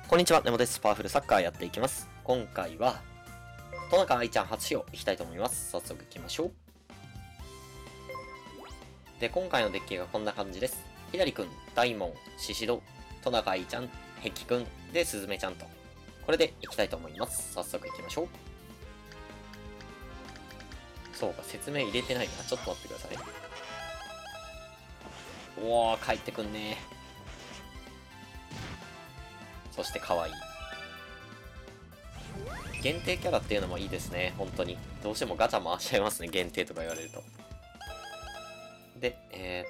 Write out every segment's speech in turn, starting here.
こんにちは、ネモです。パワフルサッカーやっていきます。今回は、トナカ愛ちゃん初使用いきたいと思います。早速いきましょう。で、今回のデッキがこんな感じです。左くん、大門、シシド、トナカ愛ちゃん、ヘキくん、で、スズメちゃんと。これでいきたいと思います。早速いきましょう。そうか、説明入れてないな。ちょっと待ってください。おー、帰ってくんねー。そして可愛い。限定キャラっていうのもいいですね、本当に。どうしてもガチャ回しちゃいますね、限定とか言われると。で、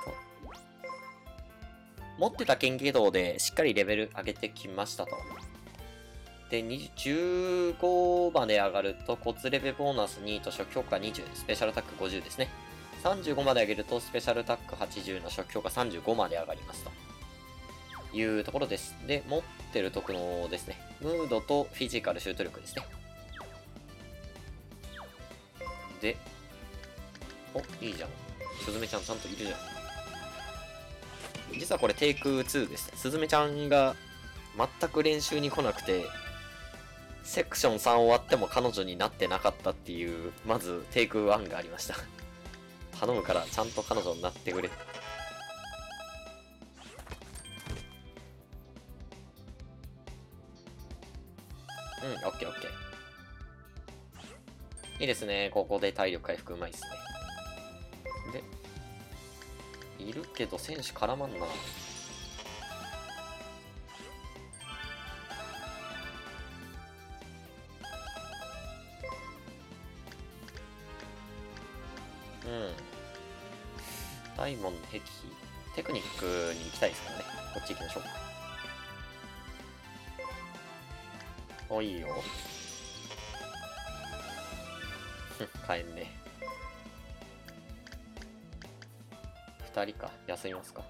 持ってた剣技道でしっかりレベル上げてきましたと。で、15まで上がると骨レベボーナス2と初期評価20、スペシャルタック50ですね。35まで上げるとスペシャルタック80の初期評価35まで上がりますと。いうところです。で、持ってる特能ですね。ムードとフィジカル、シュート力ですね。で、お、いいじゃん。スズメちゃんちゃんといるじゃん。実はこれテイク2です。スズメちゃんが全く練習に来なくて、セクション3終わっても彼女になってなかったっていう、まずテイク1がありました。頼むからちゃんと彼女になってくれ。オッケーオッケー。いいですね。ここで体力回復うまいっすね。で、いるけど選手絡まんな。大門壁、テクニックに行きたいですからね。こっち行きましょう。お、いいよ。帰んね。2人か。休みますか。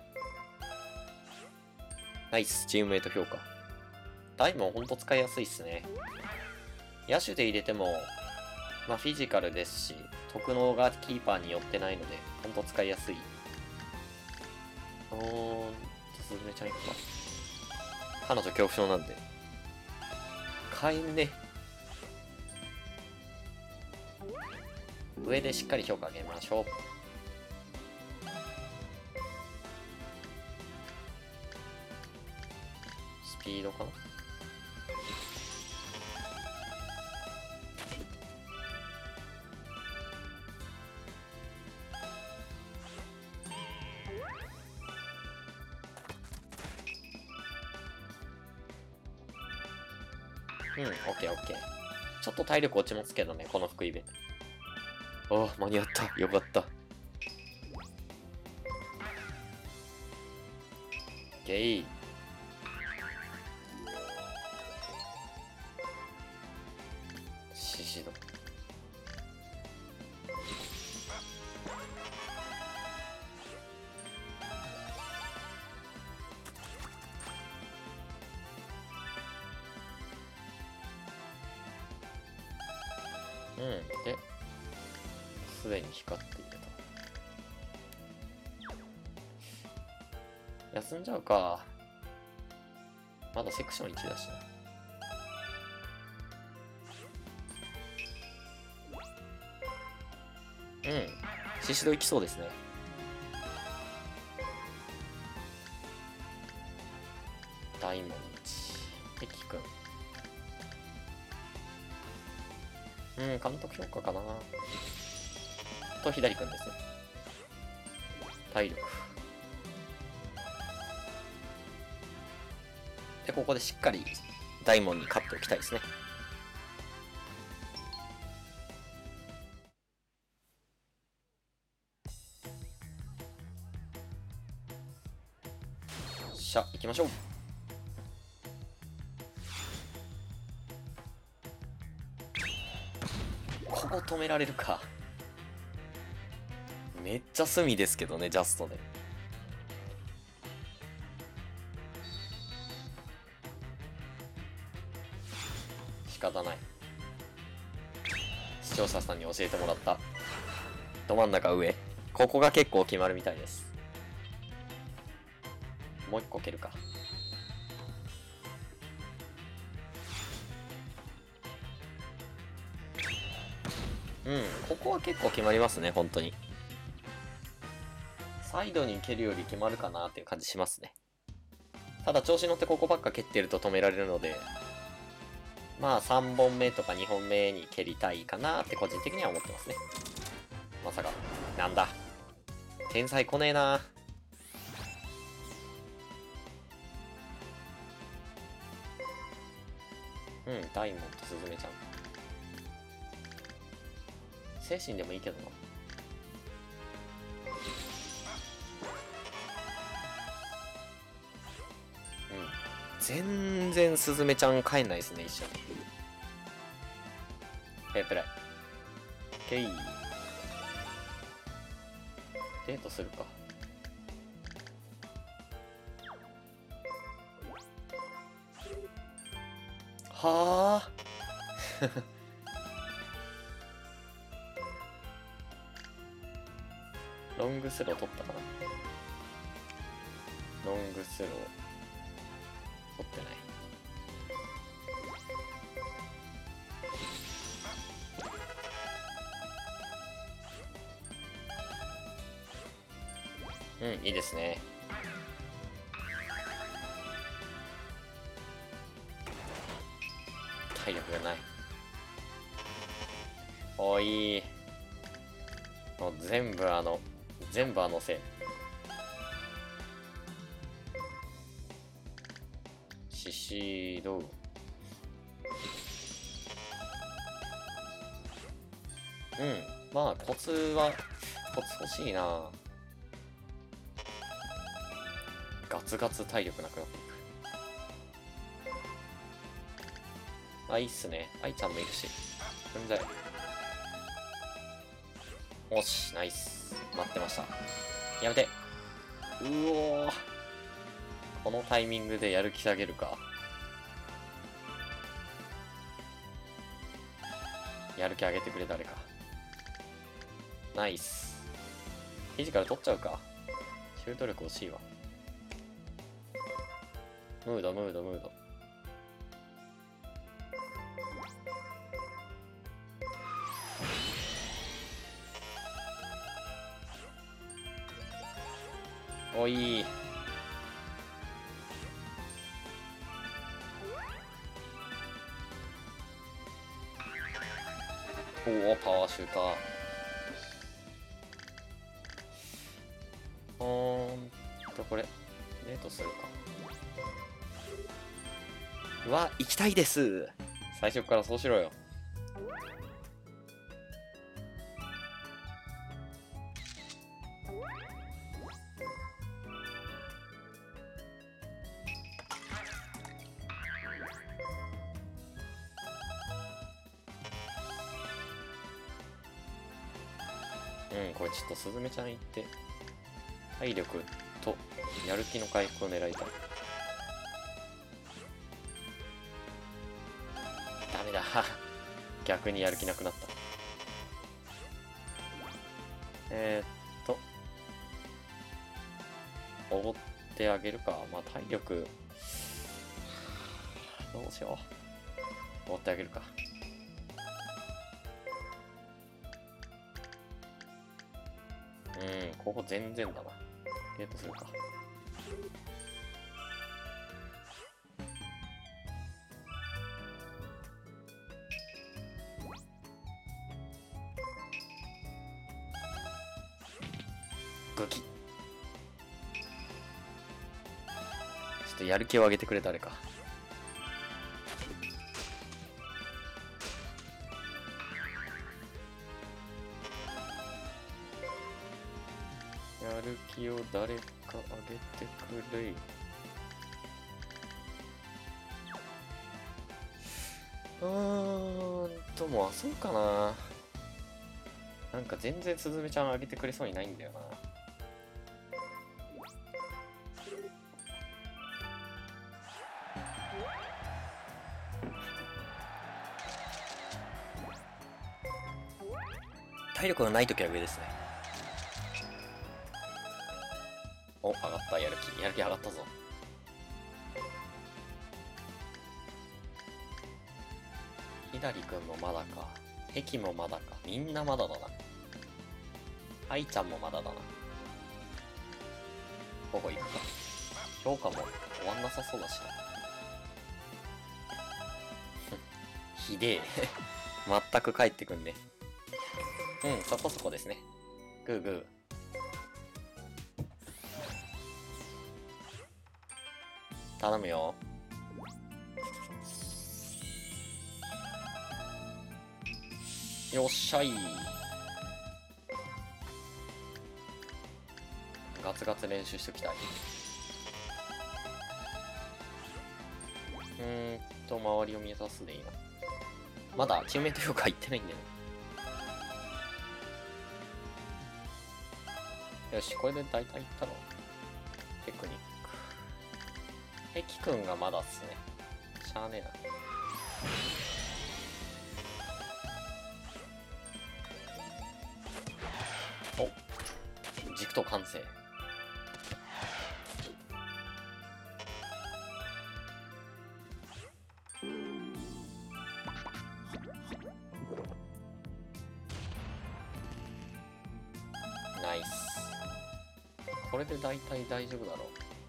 ナイス。チームメイト評価。大門ほんと使いやすいっすね。野手で入れても、まあフィジカルですし、特能がキーパーに寄ってないので、ほんと使いやすい。スズメちゃん行くか。彼女恐怖症なんで。帰んね。上でしっかり評価上げましょう。スピードかな。オッケーオッケー。ちょっと体力落ちますけどね、この福井部。ああ、間に合った。よかった。ゲイ。シシド。で、すでに光っていると。休んじゃうか。まだセクション1だしな。シシド行きそうですね。大門一、ヘキくん。監督評価かな。と、左くんですね。体力。で、ここでしっかり大門に勝っておきたいですね。しゃ、行きましょう。ここ止められるか。めっちゃ隅ですけどね、ジャストで。仕方ない。視聴者さんに教えてもらった。ど真ん中上。ここが結構決まるみたいです。もう一個蹴るか。 うん、ここは結構決まりますね、本当に。サイドに蹴るより決まるかなっていう感じしますね。ただ調子乗ってここばっか蹴ってると止められるので、まあ3本目とか2本目に蹴りたいかなって個人的には思ってますね。まさか。なんだ。天才来ねえな。うん、ダイモンとスズメちゃん。精神でもいいけどな。全然スズメちゃん帰んないですね、一緒に。プライ。ケイ。デートするか。はあ。ロングスロー取ったかな。ロングスロー取ってない。うん、いいですね。体力がない。おい。もう全部あのせい。シシドウ。うん。まあ、コツ欲しいな。ガツガツ体力なくなっていく。あ、いいっすね。愛ちゃんもいるし。うんざい。おし、ナイス。待ってました。やめて。うおー。このタイミングでやる気下げるか。やる気上げてくれ誰か。ナイス。フィジカル取っちゃうか。シュート力欲しいわ。ムード。おい。おお、パワーシューター。これ、デートするか。うわ、行きたいです。最初からそうしろよ。うん、これちょっとスズメちゃん行って、体力とやる気の回復を狙いたい。ダメだ。逆にやる気なくなった。おごってあげるか。まあ、体力、どうしよう。おごってあげるか。ここ全然だな。デートするか。グキ。ちょっとやる気を上げてくれ誰か。やる気を誰か上げてくれ。もうそうかな。なんか全然スズメちゃん上げてくれそうにないんだよな。体力がないときは上ですね。お、上がった。やる気上がったぞ。左くんもまだか。 壁もまだか。みんなまだだな。愛ちゃんもまだだな。ここ行くか。評価も終わんなさそうだしな。ひでえ。全く帰ってくんね。うん、そこそこですね。グーグー。頼むよ。よっしゃい。ガツガツ練習しときたい。周りを見渡すでいいな。まだチームメイト評価いってないんだよね。よし、これで大体いったろ。テクニック。キくんがまだっすね。しゃあねえな。お、軸と完成。ナイス。これで大体大丈夫だろう。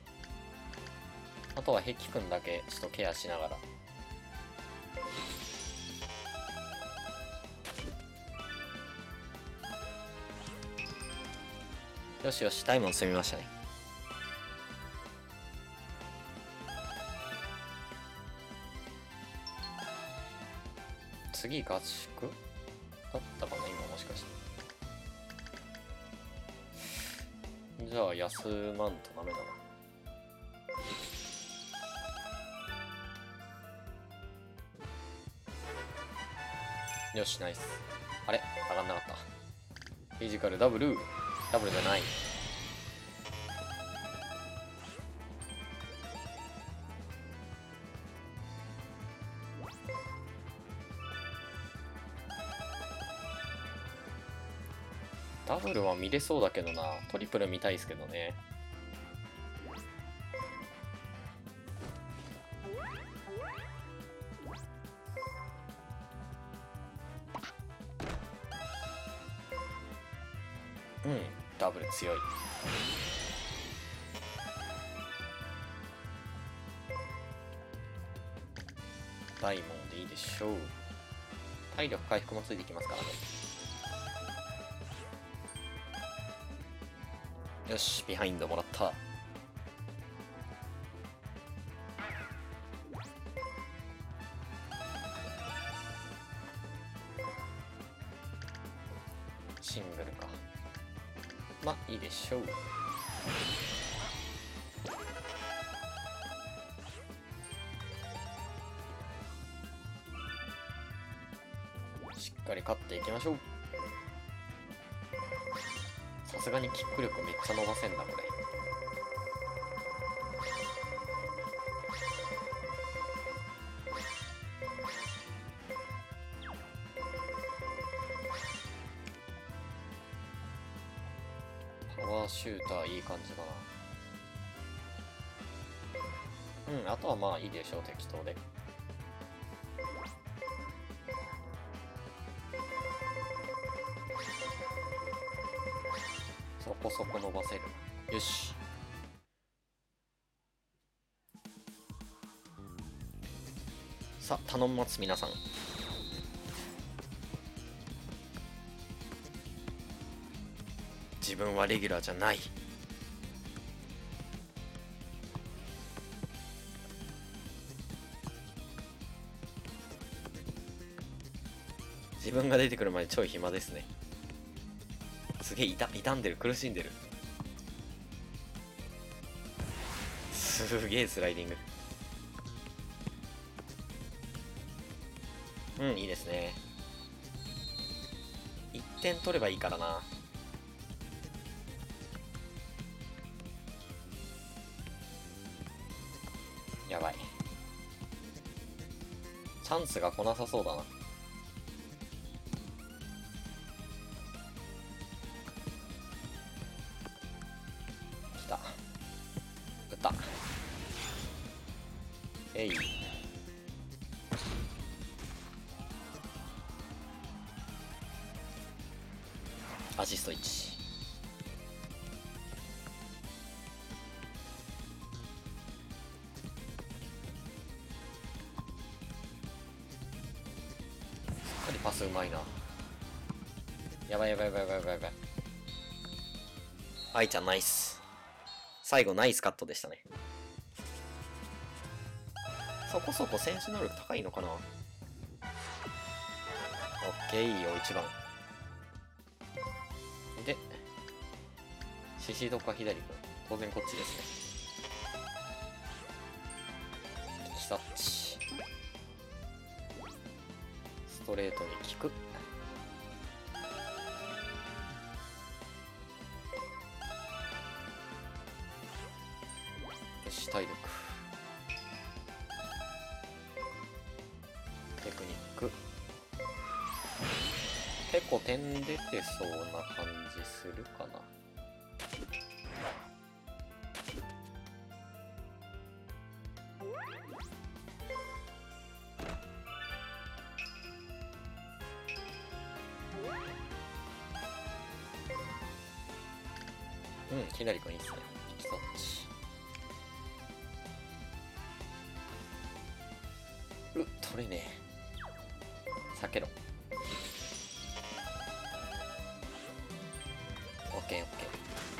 あとは壁くんだけちょっとケアしながら。よしよし、タイムを積みましたね。次合宿だったかな今、もしかして。じゃあ休まんとダメだな。よし、ナイス。あれ上がんなかった。フィジカルダブルじゃない。ダブルは見れそうだけどな。トリプル見たいですけどね。うん、ダブル強い。ダイモンでいいでしょう。体力回復もついてきますからね。よし、ビハインドもらった。シングルか。まあいいでしょう。しっかり勝っていきましょう。さすがにキック力めっちゃ伸ばせんなこれ。パワーシューターいい感じだな。うん、あとはまあいいでしょう、適当で。そこそこ伸ばせる。よし。さあ、頼みます皆さん。自分はレギュラーじゃない。自分が出てくるまでちょい暇ですね。すげえ傷んでる、苦しんでる。すげえスライディング。うん、いいですね。1点取ればいいからな。やばい。チャンスが来なさそうだな。来た。撃った。えい。 アシスト1。しっかりパスうまいな。やばいやばいやばいやばいやばいやばい。愛ちゃんナイス。最後ナイスカットでしたね。そこそこ選手能力高いのかな。オッケー、いいよ1番で、シシドか左君、当然こっちですね。キサッチ、ストレートに効く。よし、体力、テクニック。結構点出てそうな感じするかな。うん、左君いいっすね。キサッチ。取れねえ。避けろ。オッケーオッケ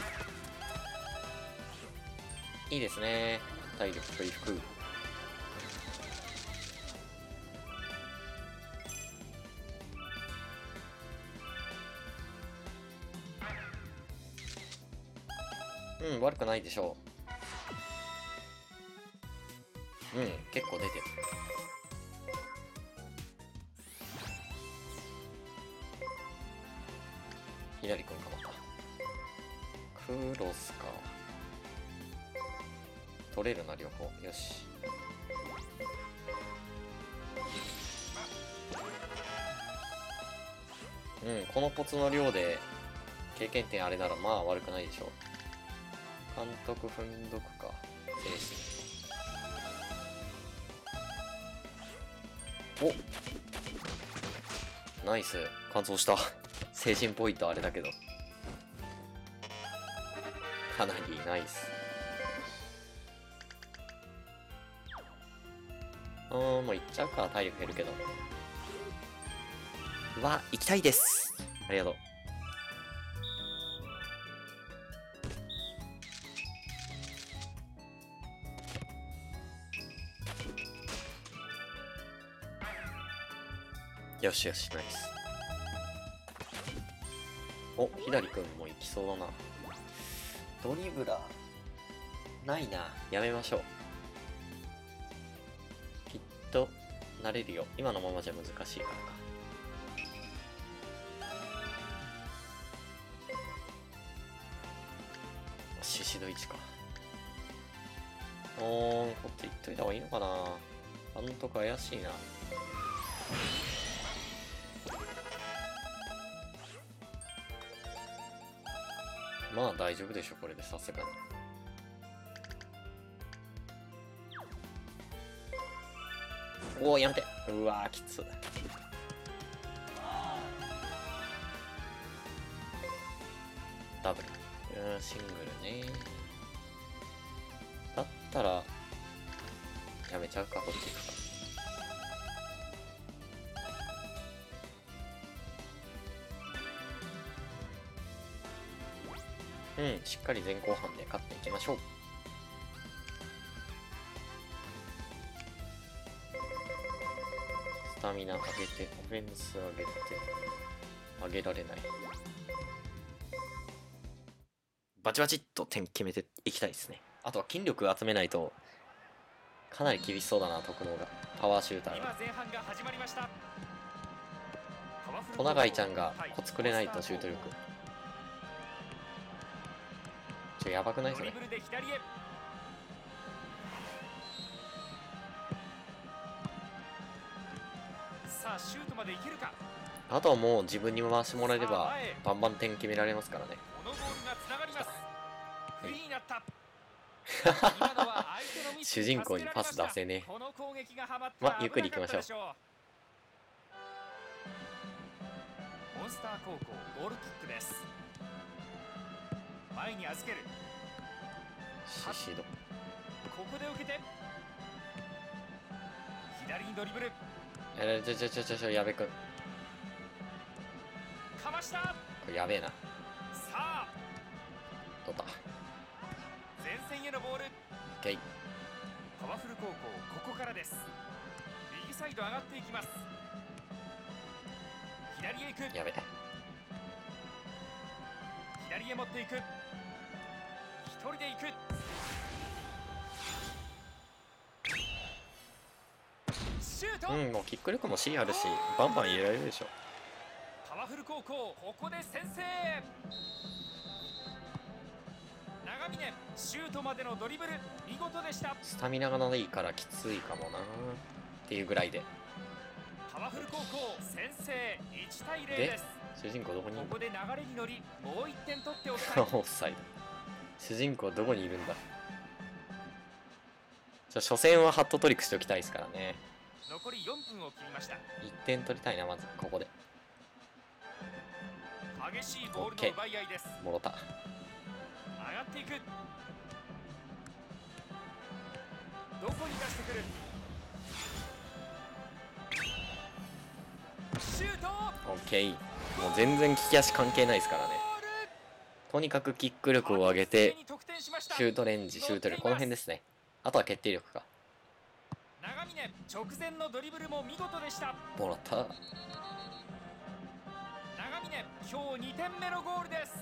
ー。いいですね。体力回復。うん、悪くないでしょう。うん、結構出てる。左君かまた。クロスか。取れるな、両方。よし。うん、このポツの量で経験点あれならまあ悪くないでしょう。監督踏んどくか。精神。お、ナイス。完走した。精神ポイントあれだけど。かなりナイス。もう行っちゃうか。体力減るけど。うわ、行きたいです。ありがとう。よしよし、ナイス。お、左くんも行きそうだな。ドリブラーないな。やめましょう。きっと慣れるよ。今のままじゃ難しいからか。シシド1か。こっち行っといた方がいいのかな。監督怪しいな。まあ大丈夫でしょ、これでさすがに。おお、やめて。うわー、きつ。ダブル。シングルね。だったら、やめちゃうか、こっち行くか。うん、しっかり前後半で勝っていきましょう。スタミナ上げて、オフェンス上げて、上げられない。バチバチっと点決めていきたいですね。あとは筋力集めないと、かなり厳しそうだな、徳能が。パワーシューターが。小永井ちゃんがコツくれないとシュート力。やばくないそれ。あとはもう自分に回してもらえればバンバン点決められますからね。主人公にパス出せねえ。まあゆっくりいきましょう。 ンスター高校ゴールキックです。前に預ける。 シシド。 ここで受けて左にドリブル。 やべくん。 かました。 これやべえな。 さあ取った。 前線へのボール。 オッケー。 パワフル高校、ここからです。右サイド上がっていきます。左へ行く。 やべえ。 左へ持っていく。一人で行く。シュート。 うん、もうキック力も C あるし、バンバン入れられるでしょ。 パワフル高校、ここで先制。長峰、シュートまでのドリブル、見事でした。 スタミナがないからきついかもなっていうぐらいで。 パワフル高校、先制。1対0です。 主人公どこにいるんだ。 ここで流れに乗り、もう1点取っておきたい。 オフサイド。主人公どこにいるんだ。初戦はハットトリックしておきたいですからね。 残り4分を切りました。 1点取りたいな、まずここで。 激しいボールの奪い合いです。 もろた。 上がっていく。どこに出してくる。シュート。 オッケー。もう全然利き足関係ないですからね。とにかくキック力を上げて、シュートレンジ、シュート力、この辺ですね。あとは決定力か。 長峰、直前のドリブルも見事でした。 もらった。 長峰、今日2点目のゴールです。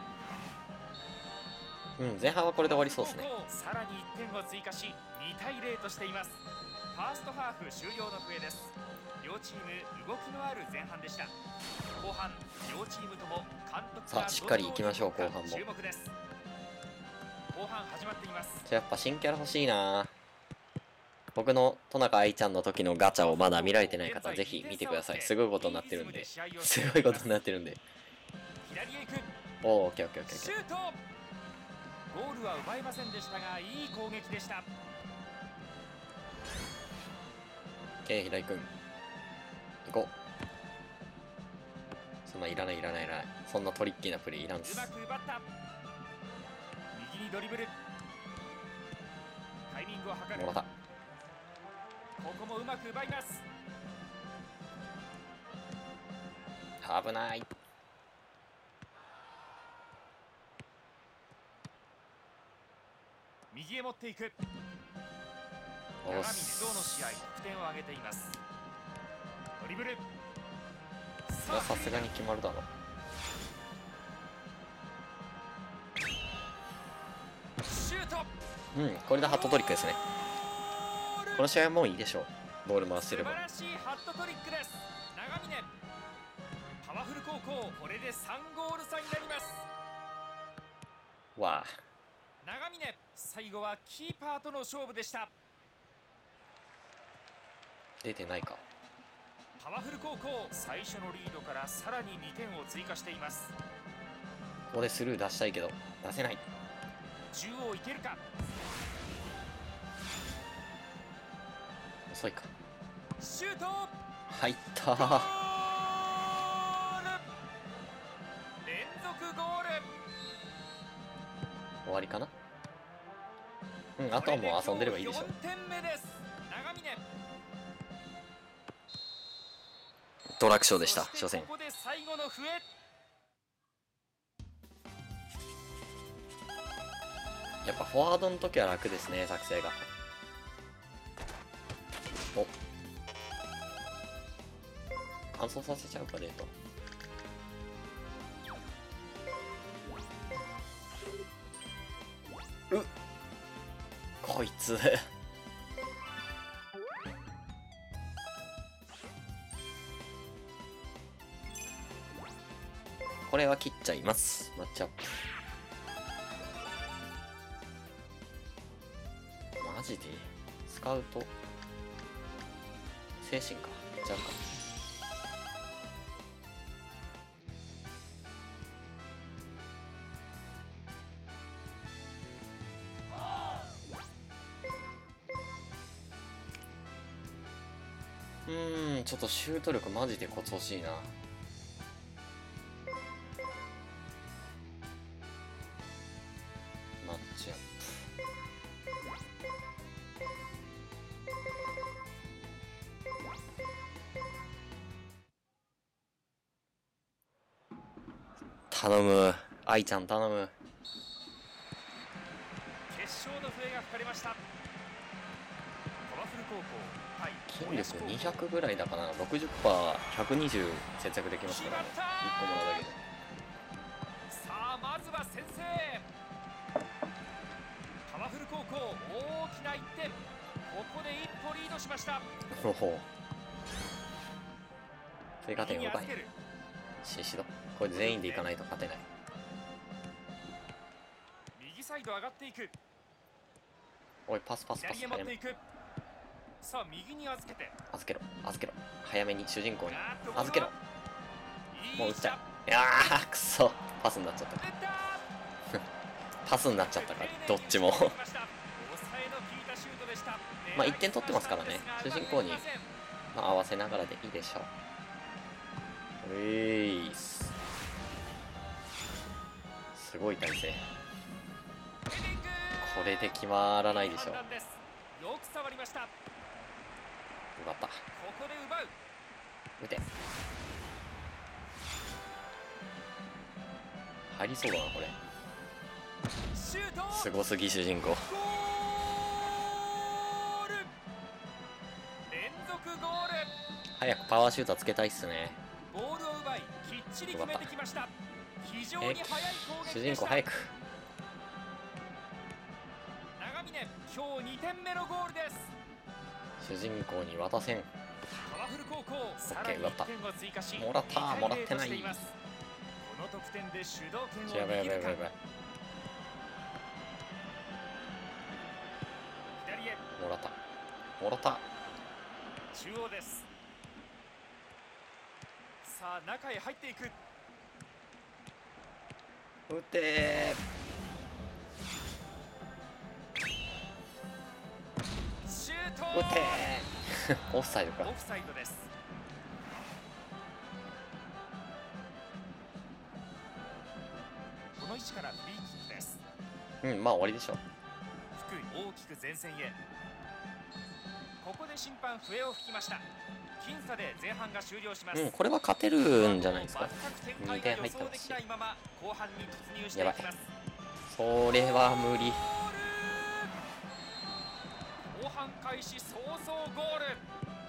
うん、前半はこれで終わりそうですね。 さらに1点を追加し、2対0としています。ファーストハーフ終了の笛です。両チーム動きのある前半でした。後半、両チームとも監督さあしっかり行きましょう。後半も注目です。後半始まっています。 じゃあやっぱ新キャラ欲しいな。僕のトナカ愛ちゃんの時のガチャをまだ見られてない方ぜひ見てください。すごいことになってるんで。すごいことになってるんで。 左へ行く。 おお、オッケーオッケーオッケー。 シュート。ゴールは奪えませんでしたが、いい攻撃でした。 オッケー、平井君行こう。そんないらない。そんなトリッキーなプレーいらんす。 うまく奪った。右にドリブル。タイミングを測る。 もらった。 ここもうまく奪います。 危ない。 右へ持っていく。 お長峰、今日の試合得点を挙げています。ドリブル。 さすがに決まるだろう。シュート。 うん、これでハットトリックですね。この試合はもういいでしょう。ボール回してれば。 素晴らしいハットトリックです。長峰、パワフル高校、これで3ゴール差になります。 わあ。 長峰、最後はキーパーとの勝負でした。 出てないか。 パワフル高校、最初のリードからさらに2点を追加しています。 ここでスルー出したいけど出せない。 中央いけるか。 遅いか。 シュート。 入ったゴール。連続ゴール。 終わりかな。うん、あとはもう遊んでればいいでしょ。 4点目です。長峰、 ドラクショーでした。初戦。 ここで最後の笛。 やっぱフォワードの時は楽ですね、作成が。お、乾燥させちゃうか、デート。こいつこれは切っちゃいます。マッチアップ。マジでスカウト精神か。ちゃうか。ちょっとシュート力マジでコツ欲しいな。 頼む。愛ちゃん頼む。 決勝の笛が吹かれました。パワフル高校対筋力200ぐらいだからな。 60%120 節約できますからね。1個もらうだけで。 さあまずは先制。パワフル高校大きな1点。ここで一歩リードしました。 ほほ追加点を奪い右に預ける。 シシド、これ全員でいかないと勝てない。 右サイド上がっていく。 おい、パスパスパス、 左へ持早めっていく。さあ右に預けて。 預けろ預けろ、早めに主人公にあーっと預けろ。もう打いいシャちたい。いやーくそ、パスになっちゃった。 打ったパスになっちゃったからどっちも抑えの効いたシュートでした。 まあ1点取ってますからね。主人公に、まあ、合わせながらでいいでしょう。すごい体勢。これで決まらないでしょう。 よく触りました。 奪った。 ここで奪う。 打て。入りそうだなこれ。 シュート。 すごすぎ主人公。 ゴール。連続ゴール。 早くパワーシューターつけたいっすね。 ボールを奪いきっちり決めてきました。非常に速い攻撃でした。 主人公早く。 長峰今日2点目のゴールです。 主人公に渡せん。 パワフル高校さらに1点を追加しもらったもらってない。 この得点で主導権をやばいやばい握るか。 やばいやばい。 左へもらったもらった。 中央です。さあ中へ入っていく。 打てシュート。 打てオフサイドか。 オフサイドです。この位置からフリーキックです。 まあ終わりでしょう。 福井大きく前線へ。ここで審判笛を吹きました。僅差で前半が終了します。 これは勝てるんじゃないですか。 全く 2点入ってますし。 ないまま後半に突入してやばいいきます。 それは無理。 後半開始早々ゴール。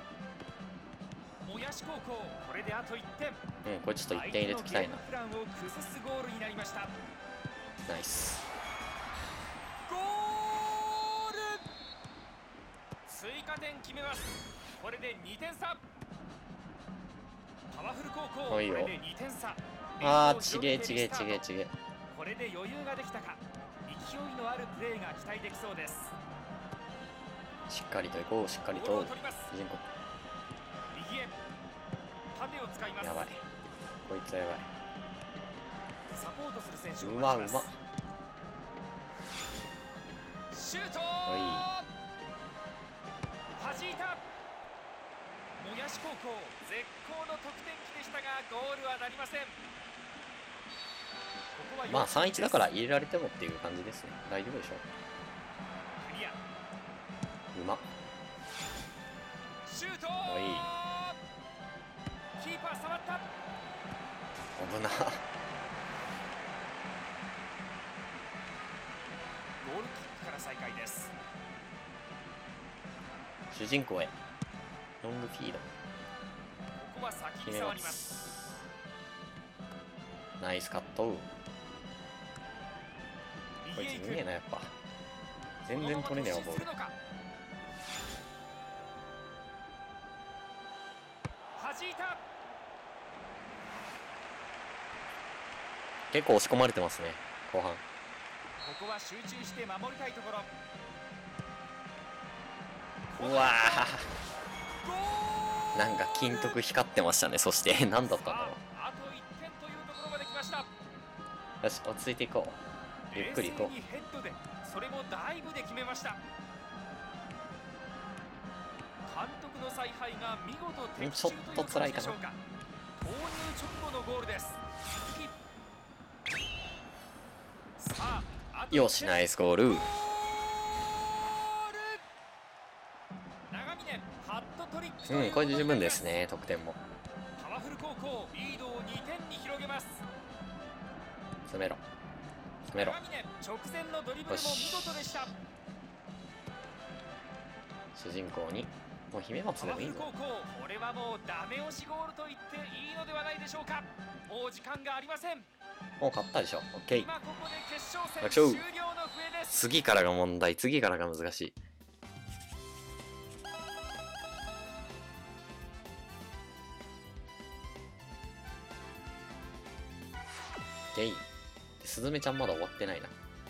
もやし高校これであと1点。 これちょっと1点入れておきたいな。 プランを崩すゴールになりました。 ナイス。 ゴール。追加点決めます。これで2点差。パワフル高校これで2点差。 あーちげえちげえちげえちげえ。 これで余裕ができたか。勢いのあるプレーが期待できそうです。 しっかりといこうしっかりと。主人公右へ縦を使います。 やばいこいつはやばい。 サポートする選手をうまうま。 シュート。 は弾いた。もやし高校絶好の得点機でしたがゴールはなりません。 まあ 3-1 だから入れられてもっていう感じですね。大丈夫でしょう。 クリア。 うまっ。 シュート。 いい。 キーパー触った。 危な。 ゴールキックから再開です。 主人公へロングフィード。 ここは先に触ります。 ナイスカット。こいつ見ねえなやっぱ。全然取れねえわボール。 弾いた。 結構押し込まれてますね後半。 ここは集中して守りたいところ。 うわーなんか金徳光ってましたね。そして何だったんだろう。 あと1点というところまで来ました。 よし落ち着いていこう。ゆっくりいこう。 冷静にヘッドでそれもダイブで決めました。監督の采配が見事的中ということでしょうか。投入直後のゴールです。さあよしナイスゴール。 長峰ハットトリックというこれで十分ですね。得点もパワフル高校リードを2点に広げます。 詰めろ詰めろ。 直前のドリブルも見事でした。 主人公にもう姫松でもいいぞ。 これはもうダメ押しゴールと言っていいのではないでしょうか。もう時間がありません。 もう勝ったでしょ。オッケー。 今ここで決勝戦終了の笛です。 次からが問題。次からが難しい。オッケー。すずめちゃんまだ終わってないな。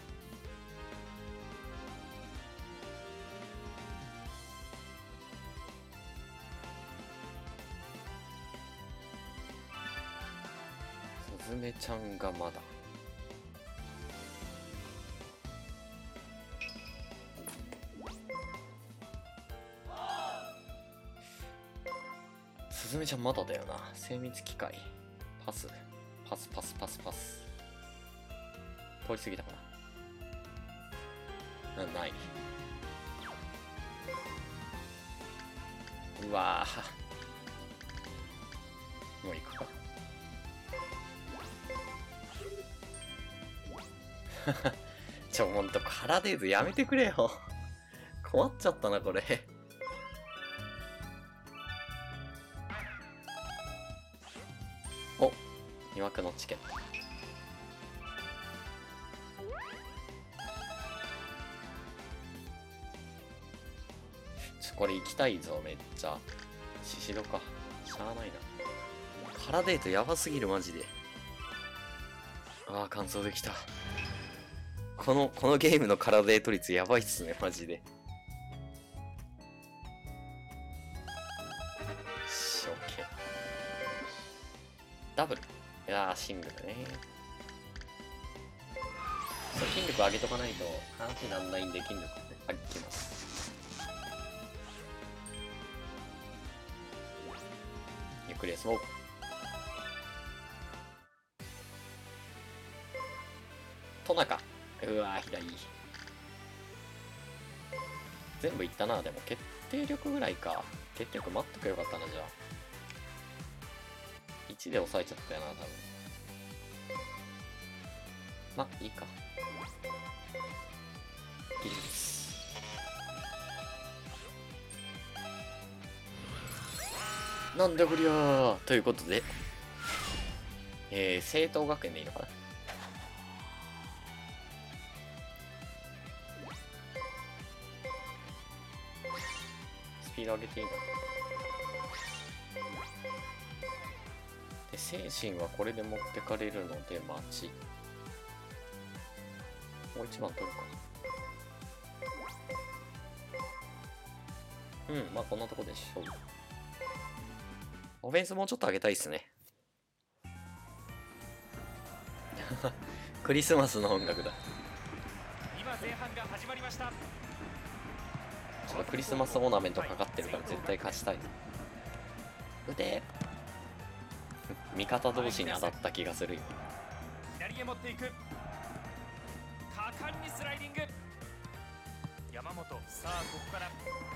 すずめちゃんがまだ。すずめちゃんまだだよな。精密機械。パス。パスパスパスパス。通り過ぎたかな。ない。うわぁ。もう行くか。ほんと、カラデーズやめてくれよ。困っちゃったな、これ。お、魅惑のチケット。これ行きたいぞ、めっちゃ。シシドか。しゃあないな。カラデートやばすぎる、マジで。ああ、完走できた。このゲームのカラデート率やばいっすね、マジで。よし、オッケー。ダブル。いやー、シングルね。筋力上げとかないと話になんないんで、筋力上げます。ゆっくり休もう。トナカ。うわー、左。全部いったな。でも決定力ぐらいか。決定力待っとけばよかったな、じゃあ。1で抑えちゃったよな、多分。まあ、いいか。技術。なんだこりゃー。ということで、聖東学園でいいのかな。スピード上げていいな。で、精神はこれで持ってかれるので、待ち。もう1番取るか。うん、まあこんなとこでしょう。オフェンスもうちょっと上げたいっすね。クリスマスの音楽だ。 今前半が始まりました。 ちょっとクリスマスオーナメントかかってるから絶対勝ちたい。腕味方同士に当たった気がするよ。 左へ持っていく。果敢にスライディング。山本、さあここから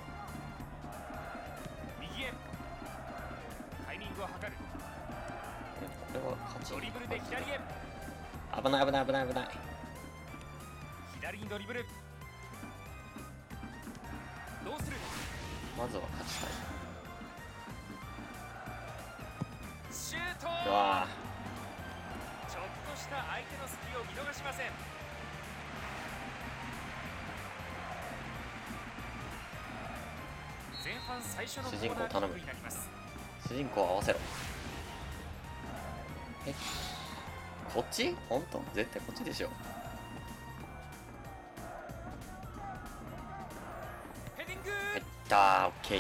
右へタイミングを測る。 これは勝ち。 ドリブルで左へ。 危ない危ない危ない危ない。 左にドリブル。どうする。 まずは勝ちたい。 シュート。 うわちょっとした相手の隙を見逃しません。前半最初の主人公頼む。 になります。 主人公合わせろ。え、こっち？本当？絶対こっちでしょ。 ヘディング。 入ったー、オッケー。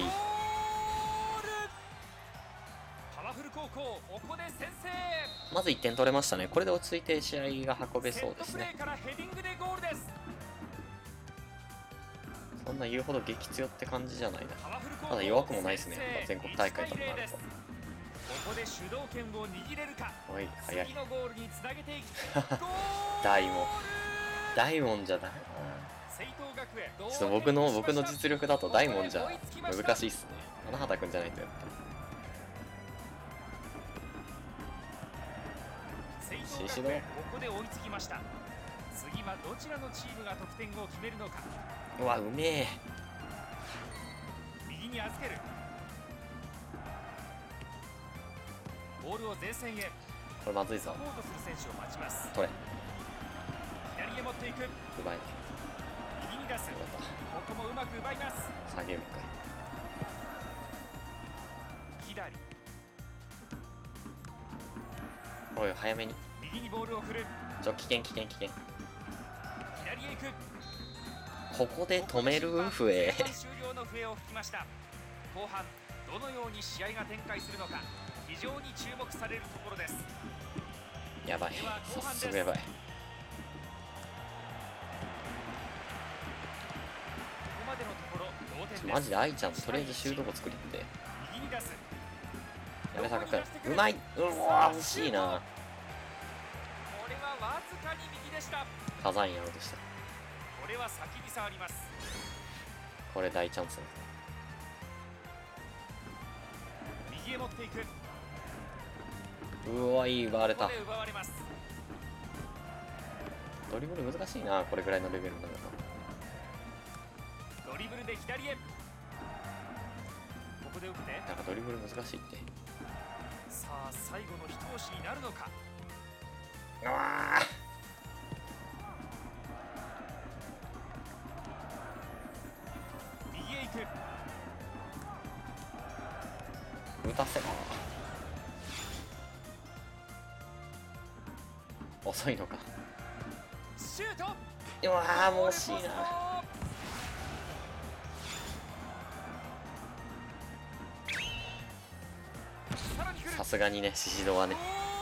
パワフル高校、ここで先制。 まず1点取れましたね。これで落ち着いて試合が運べそうですね。 セットプレーからヘディングでゴールです。 そんな言うほど激強って感じじゃないな。ただ弱くもないですね。全国大会とかなると。 ここで主導権を握れるか。 おい、早い。 次のゴールにつなげていき大門。大門じゃダメだな。ちょっと僕の実力だと大門じゃ難しいっすね。花畑くんじゃないとやっぱり。 聖光学園ここで追いつきました。次はどちらのチームが得点を決めるのか。 うわ、うめえ。 右に預ける。ボールを前線へ。 これまずいぞ。 サポートする選手を待ちます。 取れ。 左へ持っていく。 奪い。 右に出す。ここもうまく奪います。 下げるかい。 左。 おい、早めに。 右にボールを振る。 危険危険危険。 左へ行く。 ここで止める笛。 終了の笛を吹きました。後半どのように試合が展開するのか非常に注目されるところです。 やばい、早速やばい。 ここまでのところ同点です。 マジで愛ちゃんとりあえずシュートコ作りって。 右に出す。 やべ、高くうまい。うわ、惜しいな。 これはわずかに右でした。 火山やろうとした。 これは先に触ります。 これ大チャンス。 右へ持っていく。 うわ、いい、奪われた。 ここで奪われます。 ドリブル難しいな、これぐらいのレベルになるドリブルで左へ。ここで受けて。 と。なんかドリブル難しいって。 さあ最後の一押しになるのか。 うわ右へ行く。 打たせろ。遅いのか。 シュート。 うわー、もう惜しいな。さすがにね、宍戸はね。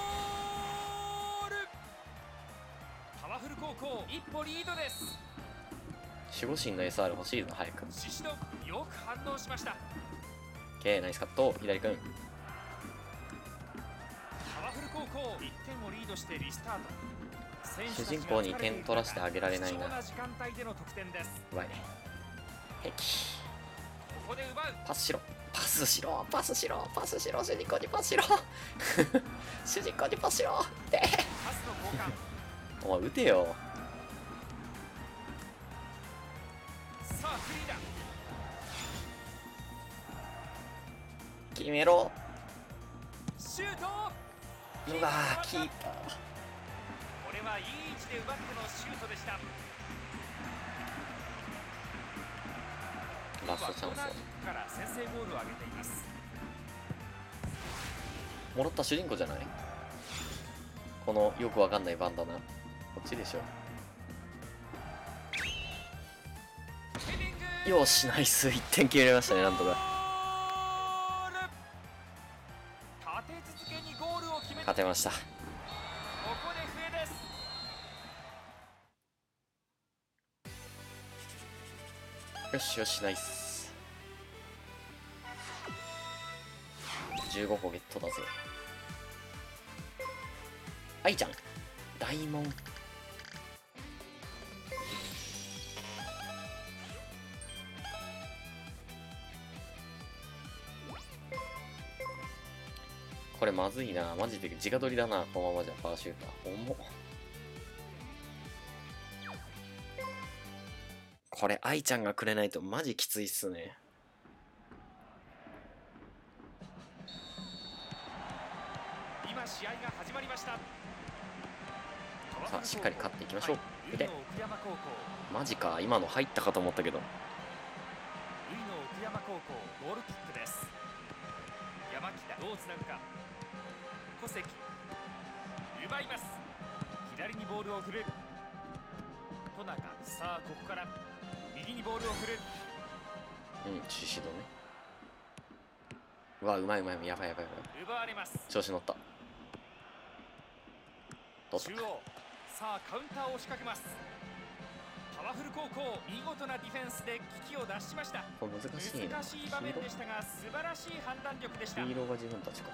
パワフル高校一歩リードです。 守護神の SR 欲しいぞ、早く。 宍戸よく反応しました。 OK、ナイスカット、左くん。 パワフル高校1点をリードしてリスタート。 主人公に点取らせてあげられないな。 貴重な時間帯での得点です。 うまい。壁。 ここで奪う。 パスしろ。パスしろ。パスしろ。パスしろ。主人公にパスしろ。主人公にパスしろ。で。 パスの交換。 お前撃てよ。 さあフリーだ。 決めろ。 シュート。 うわー、キーパー。 これはいい位置で奪ってのシュートでした。 ラストチャンスから先制ゴールを挙げています。 もらった主人公じゃない？このよくわかんないバンダナ。こっちでしょ。よし、ナイス。1点決めれましたね、なんとか。 立て続けにゴールを決め、 勝てました。 ここで笛です。 よしよし、ナイス。15個ゲットだぜ。愛ちゃん大門。これまずいな。マジで直取りだな、このままじゃ。パワーシューター重っ。これ愛ちゃんがくれないとマジきついっすね。 今試合が始まりました。 さあ、しっかり勝っていきましょう。 で、 マジか、今の入ったかと思ったけど。 宇井の奥山高校ゴールキックです。山北どうつなぐか。小関奪います。左にボールを振る戸中。さあここから右にボールを振る。 シシドね。うわ、うまいうまい。やばいやばいやばい。 奪われます。 調子乗った。取った。 中央。さあカウンターを仕掛けます。パワフル高校見事なディフェンスで危機を脱しました。 これ難しいな。 難しい場面でしたが素晴らしい判断力でした。 黄色が自分たちか。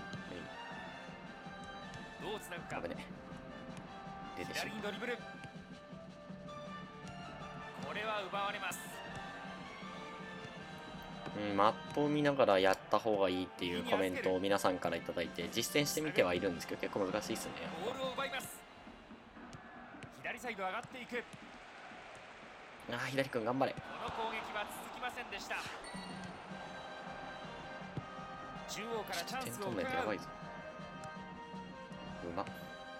どうつなぐか。 危ね。出てしまう。 左にドリブル。これは奪われます。 マップを見ながらやった方がいいっていうコメントを皆さんからいただいて実践してみてはいるんですけど、結構難しいですね。 ボールを奪います。左サイド上がっていく。 ああ、左くん頑張れ。 この攻撃は続きませんでした。中央からチャン点スを伺う。 取んないとやばいぞ。うまっ。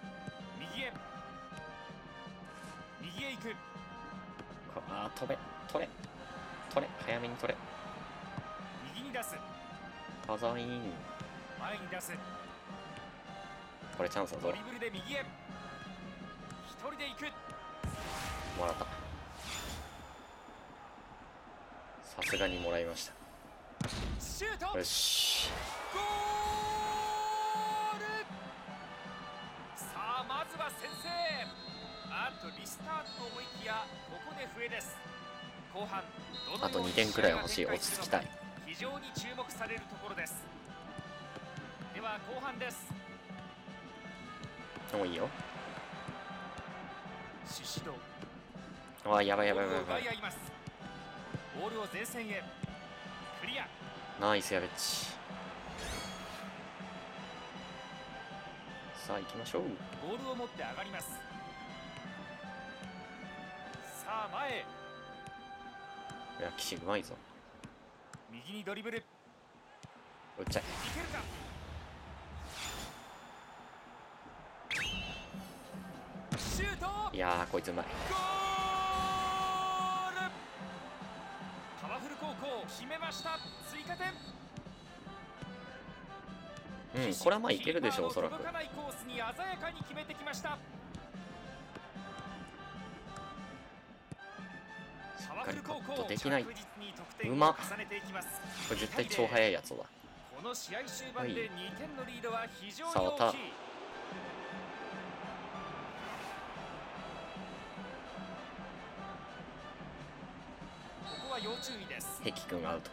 右へ行く。 ああ、飛べ取れ取れ、早めに取れ。 右に出す。 カザイン。 前に出す。 これチャンスだぞ。 ドリブルで右へ。一人で行く。 もらった。さすがにもらいました。 シュート。 よし。 ゴール。さあまずは先制。あとリスタートと思いきやここで笛です。後半あと2点くらい欲しい。落ち着きたい。 非常に注目されるところです。では後半です。 もういいよ。 シシド。 ああ、やばいやばいやばいやばい。 奪い合います。ボールを前線へ。クリア。 ナイスやべっち。さあ行きましょう。 ボールを持って上がります。さあ前へ。 いや、岸うまいぞ。 右にドリブル。い打っちゃえ。 けるか。シュート。 いやー、こいつうまい。 ゴール。パワフル高校決めました。追加点。 これはまあいけるでしょう、おそらく。 届かないコースに鮮やかに決めてきました。パワフル高校できない。 着実に得点をうまっ。 重ねていきます。 これ絶対超速いやつだ。 この試合終盤で2点のリードは非常にさあ大きい。ここは要注意です。 ヘキ君アウト。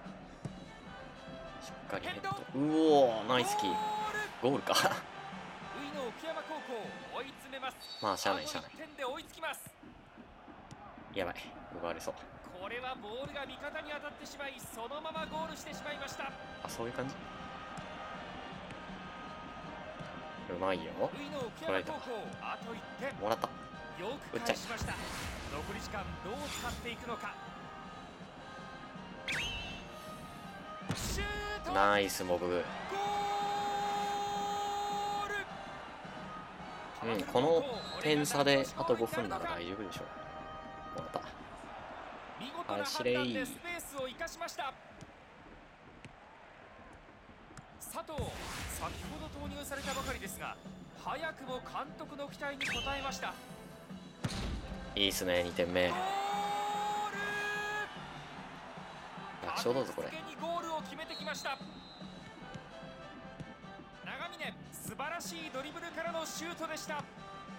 しっかりヘッド。うおー、ナイスキー。ゴールか。 ウイの奥山高校追い詰めます。 まあしゃあないしゃあない。 1点で追いつきます。 やばい、奪われそう。 これはボールが味方に当たってしまい、そのままゴールしてしまいました。 あ、そういう感じ。うまいよ。 ウイの奥山高校あと1点もらった。 よく返しました。残り時間どう使っていくのか。シュート。 ナイスモブ。 ゴール。 この点差であと5分なら大丈夫でしょう。もらった。 見事な判断でスペースを生かしました。佐藤、先ほど投入されたばかりですが、早くも監督の期待に応えました。 いいっすね、2点目。 ゴール。 楽勝だぞこれ。 確実にゴールを決めてきました。長峰、素晴らしいドリブルからのシュートでした。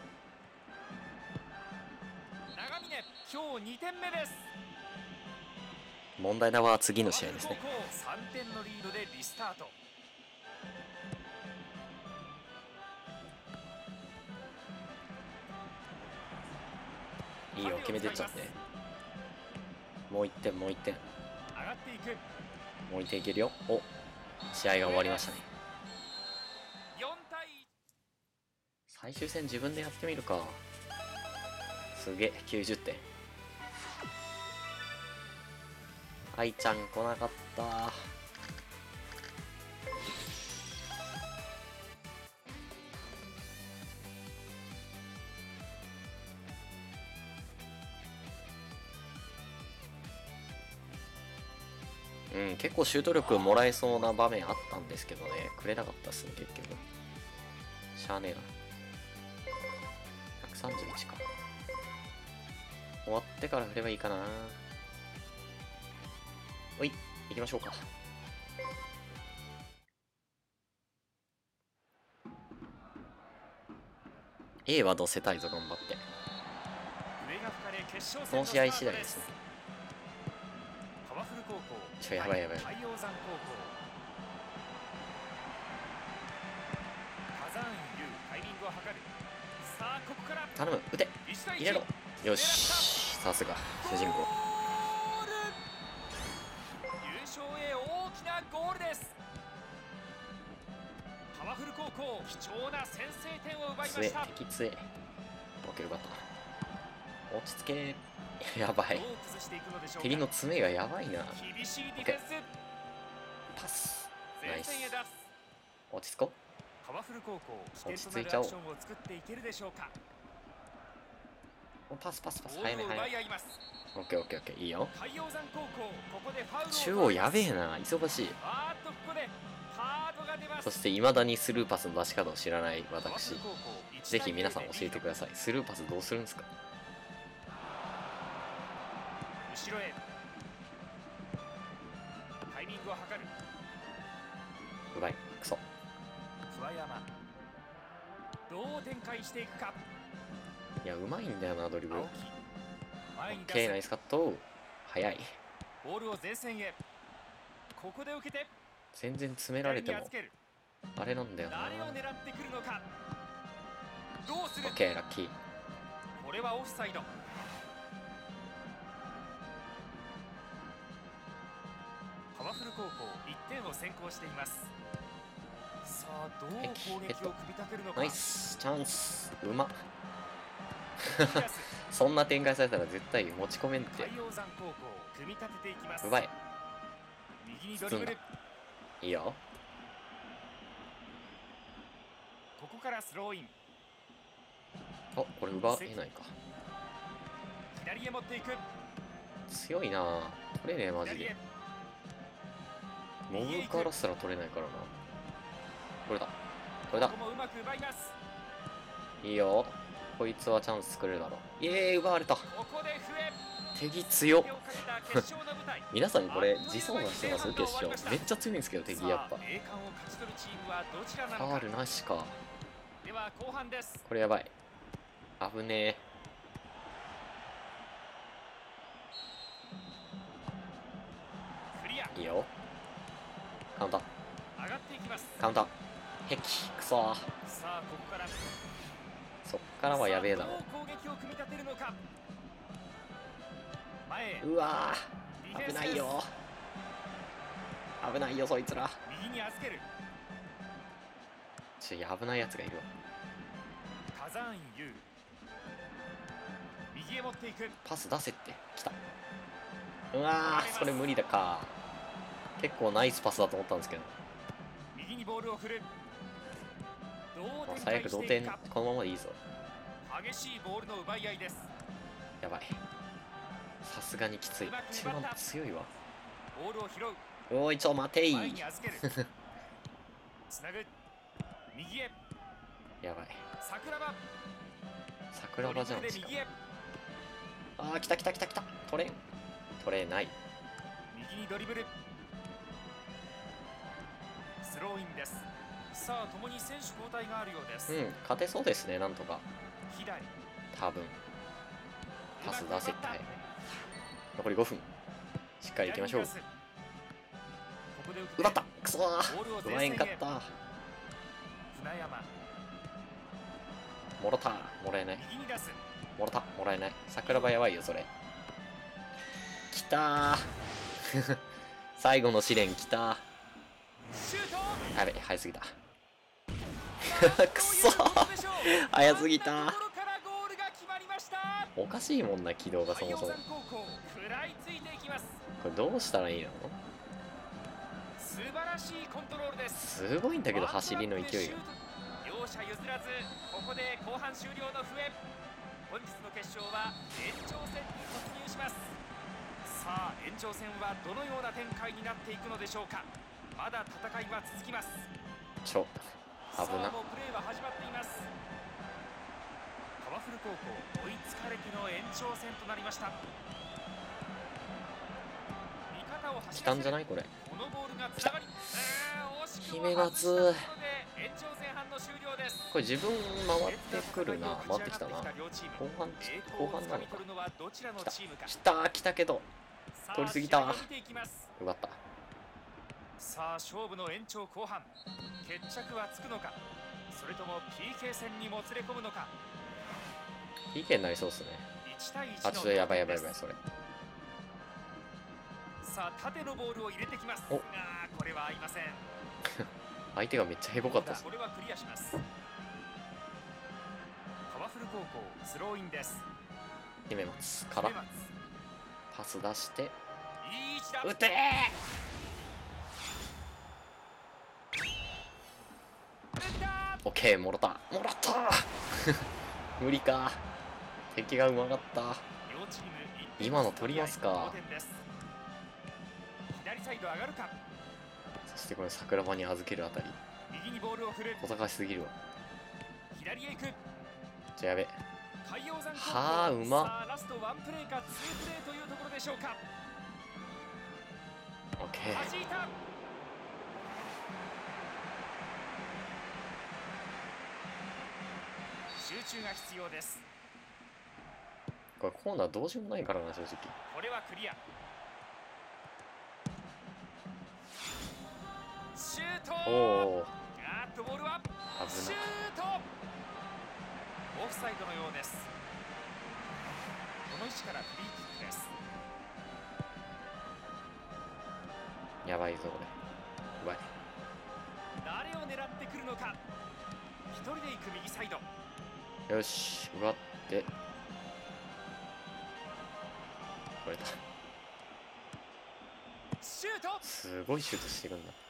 長峰、今日2点目です。 問題なは次の試合ですね。 3点のリードでリスタート。 いいよ、決めてっちゃって。もう1点、もう1点。 上がっていく。 もう1点いけるよ。お、試合が終わりましたね。 4対1。 最終戦自分でやってみるか。すげえ、90点。愛ちゃん来なかった。結構シュート力もらえそうな場面あったんですけどね、くれなかったっすね、結局。しゃあねえな。131か。終わってから振ればいいかな。おい、行きましょうか。A は乗せたいぞ、頑張って。この試合次第ですね。 パワフル高校。 やばいやばい。 海洋山高校。火山優、タイミングを測る。さあここから頼む、撃て、入れろ。よし、さすが主人公。 優ールです。パワフル高校、貴重な先制点を奪いま強え、 した。 敵強え。オッケー、よかった。落ち着け。やばい。 どう崩していくのでしょうか。 敵の爪がやばいな。 厳しいディフェンス。 パス。ナイス。 前線へ出す。 落ち着こパワフル高校、起点とな落ち着いちゃおうるアクションを作っていけるでしょうか。 う。パス。 ボ早めールを奪早め。 い合います。 オッケー、いいよ。 海洋山高校、ここでファウルを中央やべえな。忙しい。 ここでカードが出ます。 そして未だにスルーパスの出し方を知らない私。ぜひ皆さん教えてください。スルーパスどうするんですか？ 後ろへタイミングを測る。 うまい。クソ。 桑山どう展開していくか。 いや、うまいんだよな、ドリブル。オ青木前にッケー、ナ出す。 イスカット。早い。 ボールを前線へ。ここで受けて全然詰められても左に預ける。 あれなんだよな。 誰を狙ってくるのか。どうする。 オッケー、ラッキー。 これはオフサイド。パワフル高校1点を先行しています。さあどう攻撃を組み立てるのか。 ナイスチャンス。うまっ。 引き出す。 そんな展開されたら絶対持ち込めんって。 海洋山高校組み立てていきます。 うまい。 右にドリブル。 いいよ。 ここからスローイン。 お、これ奪えないか。 左へ持っていく。 強いな。取れねえ、マジで。モブからすら取れないからな。これだ。これだ。 ここもうまく奪います。 いいよ。こいつはチャンス作れるだろう。イエーイ、奪われた。 ここで笛。 敵強っ。 手をかけた決勝の舞台。 皆さんこれ自走がしてます決勝。めっちゃ強いんですけど、敵やっぱ。 さあ栄冠を勝ち取るチームはどちらなフのか。 ァールなしか。 では後半です。 これやばい。危ねえ。 クリア。 いいよ。カウンター。 上がっていきます。 カウンター。壁。くそー。 さあここから。 そっからはやべえだろ。 さあどう攻撃を組み立てるのか。前へ。 うわー。 ディフェンス危ないよ。危ないよ、そいつら。 右に預ける。 危ないやつがいるわ。 火山優。右へ持っていく。 パス出せって。来た。うわー、それ無理だか。結構ナイスパスだと思ったんですけど。 右にボールを振る。どう展最悪同点開していくか。 このままでいいぞ。 激しいボールの奪い合いです。 やばい。さすがにきつい。中盤強いわ。 ボールを拾う。 おい、待てい。 前に預ける。つなぐ。右へ。 やばい。 桜庭。 桜庭じゃん。 ドリブルで右へ。 あー、来た。取れない。 右にドリブル。スローインです。さあ共に選手交代があるようです。 うん、勝てそうですね、なんとか。 左。 多分。パス出せって。残り5分。しっかり行きましょう。 ここで受けて奪った。くそー。 ボールを奪えんかった。 船山。 もろた。もらえない。 右に出す。 もらえない。桜庭やばいよ、それ。きたー。最後の試練きたー。 シュート。 やべ、早すぎた。くそー。早すぎた。 ところからゴールが決まりました。 おかしいもんな、軌道がそもそも。 海洋山高校食らいついていきます。 これどうしたらいいの？ 素晴らしいコントロールです。 すごいんだけど、走りの勢いが。 両者譲らず、ここで後半終了の笛。本日の決勝は延長戦に突入します。さあ延長戦はどのような展開になっていくのでしょうか。まだ戦いは続きます。 危な。 さあもうプレーは始まっています。パワフル高校追いつかれての延長戦となりました。味方を走らせる。 来たんじゃないこれ。 このボールがつながり、 姫夏。 延長前半の終了です。 これ自分回ってくるな。回ってきたな。後半なのか。来たけど取りすぎた。奪った。 さあ勝負の延長後半、決着はつくのか、それとも PK 戦にもつれ込むのか。 PK になりそうっすね。 1対1のあ、ちょっとやばいそれ。 さあ縦のボールを入れてきますおが、これは合いません。 相手がめっちゃヘボかったです。 これはクリアします。パワフル高校スローインです。 姫松から姫松パス出していい位置だ。 打て打ったオッケー、もろった無理か。敵がうまかった。 両チーム1点今の取りますか。 同点です。左サイド上がるか。 そしてこれ桜庭に預けるあたり右にボールを振る。 小賢しすぎるわ。 左へ行く。 じゃあやべ。 海洋山高校はあうまっ。 さあラストワンプレーかツープレーというところでしょうか。 オッケー。 弾いた。集中が必要です。 これコーナーどうしようもないからな正直。 これはクリア。シュート。 おおあーっとボールは危シュな。 ート。オフサイドのようです。この位置からフリーキックです。 やばいぞこれ。うまい。 誰を狙ってくるのか。一人で行く右サイド。 よし奪ってこれだ。 シュート。 すごいシュートしてくんだ。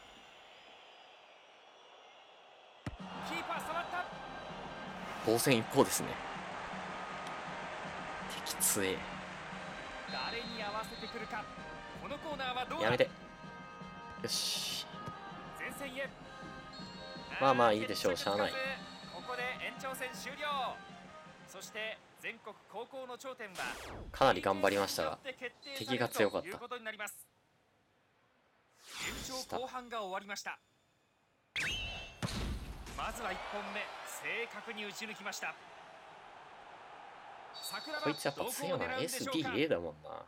キーパー触った。 防戦一方ですね。敵強え。 誰に合わせてくるか。このコーナーはどうだ。 やめて。よし前線へ。 まあまあいいでしょう、しゃあない。 ここで延長戦終了。そして全国高校の頂点はかなり頑張りましたが敵が強かった。 ということになります。延長後半が終わりました。まずは1本目正確に打ち抜きました。桜こいつやっぱ強いな。 SDA だもんな。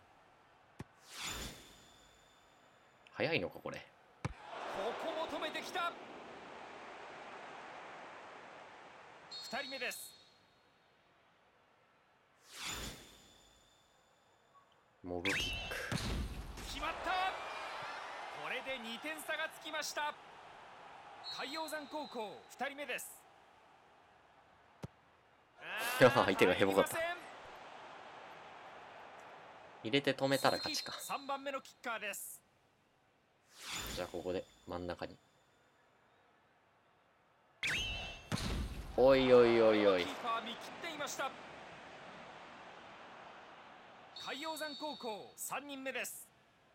早いのかこれ。 ここも止めてきた。2人目です。 モブキック決まった。これで2点差がつきました。海洋山高校2人目です。 相手がヘボかった。入れて止めたら勝ちか。 3番目のキッカーです。 じゃあここで真ん中に。おいおいおいおい。 キーパー見切っていました。海洋山高校3人目です。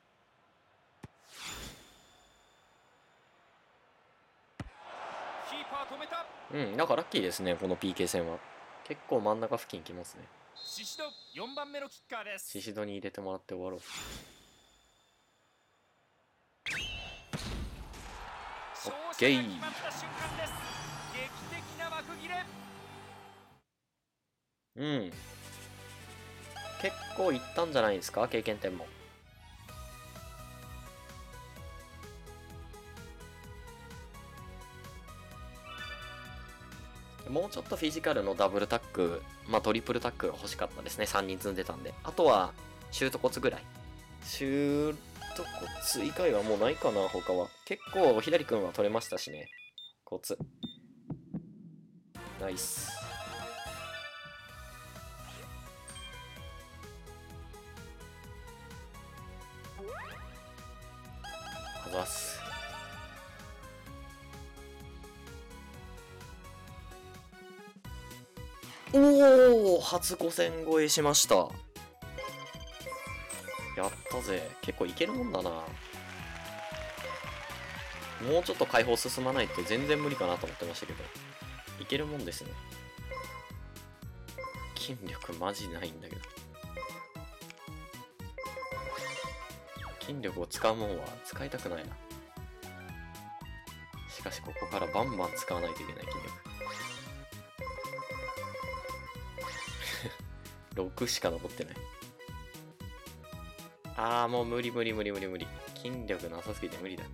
キーパー止めた。 なんかラッキーですねこの PK 戦は。結構真ん中付近来ますね。 シシド4番目のキッカーです。 シシドに入れてもらって終わろう。 勝者が決まった瞬間です。劇的な幕切れ。 結構いったんじゃないですか経験点も。もうちょっとフィジカルのダブルタック、トリプルタックが欲しかったですね。3人積んでたんで。あとはシュートコツぐらい。シュートコツ以外はもうないかな他は。結構左くんは取れましたしね。コツナイス。あざっす。おお初5000超えしました。やったぜ。結構いけるもんだな。もうちょっと解放進まないと全然無理かなと思ってましたけどいけるもんですね。筋力マジないんだけど。筋力を使うもんは使いたくないな。しかしここからバンバン使わないといけない筋力6しか残ってない。あーもう無理。筋力なさすぎて無理だ。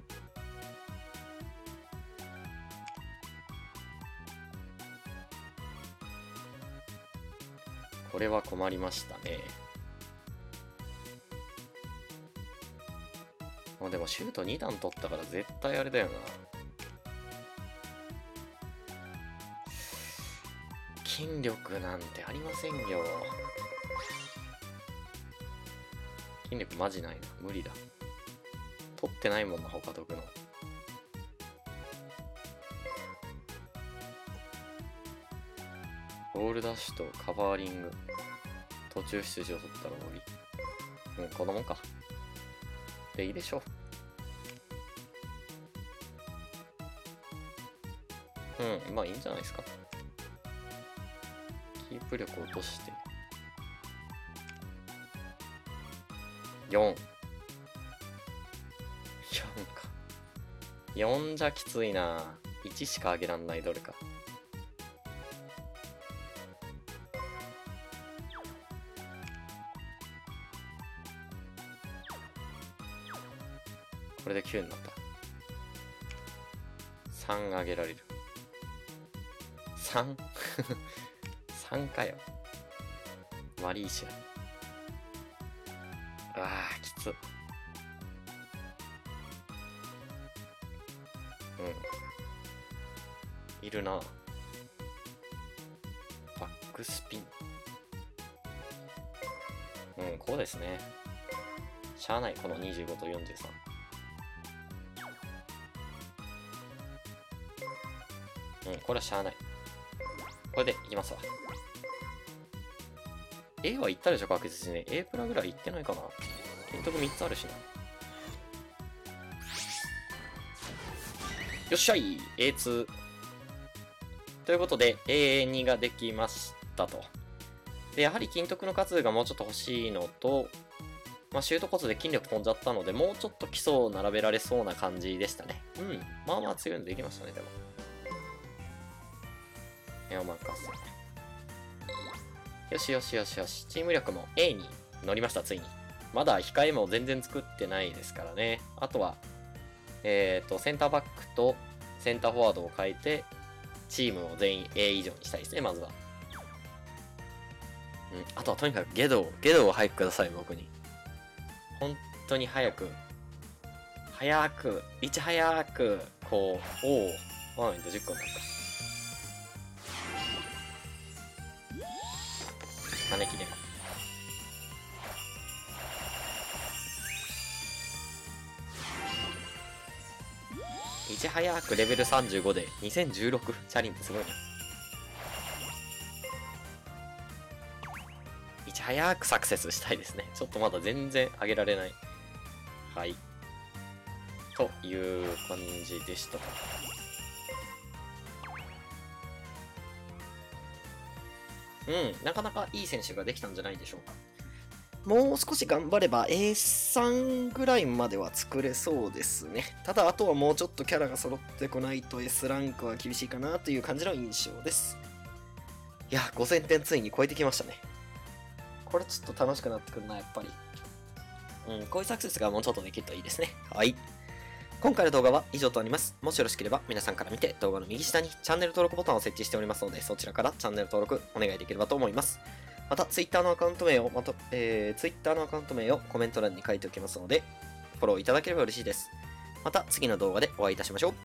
これは困りましたね。 もうでもシュート2段取ったから絶対あれだよな。筋力なんてありませんよ。筋力マジないな。無理だ。取ってないもんな、他得の。ボールダッシュとカバーリング。途中出場取ったら終わり。うん、こんなもんか。でいいでしょう。うん、まあいいんじゃないですか。キープ力落として。4。4か。4じゃきついな。1しか上げらんない、どれか。これで9になった。3上げられる。3? 3かよ。マリーシャ。うわあ、きつ。いるな。バックスピン。こうですね。しゃあない、この25と43。これはしゃあない。これでいきますわ。A は行ったでしょ、確実にね。A プラぐらい行ってないかな。金徳3つあるしな。よっしゃい !A2。ということで、A2 ができましたと。で、やはり金徳の数がもうちょっと欲しいのと、まあ、シュートコツで筋力飛んじゃったので、もうちょっと基礎を並べられそうな感じでしたね。まあまあ強いのできましたね、でも。お任せ。よしよしよしよし。チーム力も A に乗りました、ついに。まだ控えも全然作ってないですからね。あとは、センターバックとセンターフォワードを変えて、チームを全員 A 以上にしたいですね、まずは。あとはとにかくゲドを早くください、僕に。本当に早く、いち早く、こう、ワンエンド10個になった。招きでも。いち早くレベル35で2016チャリンってすごいな。いち早くサクセスしたいですね。ちょっとまだ全然上げられない。はい。という感じでした。なかなかいい選手ができたんじゃないでしょうか。もう少し頑張れば A3 ぐらいまでは作れそうですね。ただあとはもうちょっとキャラが揃ってこないと S ランクは厳しいかなという感じの印象です。いや、5000点ついに超えてきましたね。これちょっと楽しくなってくるな、やっぱり。こういうサクセスがもうちょっとできるといいですね。はい。今回の動画は以上となります。もしよろしければ皆さんから見て動画の右下にチャンネル登録ボタンを設置しておりますので、そちらからチャンネル登録お願いできればと思います。また、Twitter のアカウント名を、コメント欄に書いておきますので、フォローいただければ嬉しいです。また次の動画でお会いいたしましょう。